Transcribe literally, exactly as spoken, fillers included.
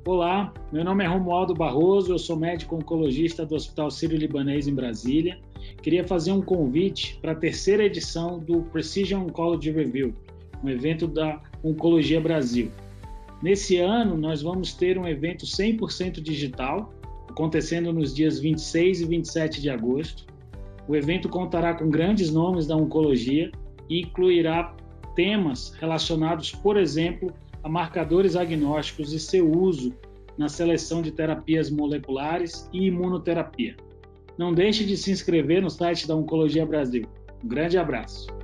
Olá, meu nome é Romualdo Barroso, eu sou médico oncologista do Hospital Sírio-Libanês em Brasília. Queria fazer um convite para a terceira edição do Precision Oncology Review, um evento da Oncologia Brasil. Nesse ano, nós vamos ter um evento cem por cento digital, acontecendo nos dias vinte e seis e vinte e sete de agosto. O evento contará com grandes nomes da oncologia e incluirá temas relacionados, por exemplo, a marcadores agnósticos e seu uso na seleção de terapias moleculares e imunoterapia. Não deixe de se inscrever no site da Oncologia Brasil. Um grande abraço.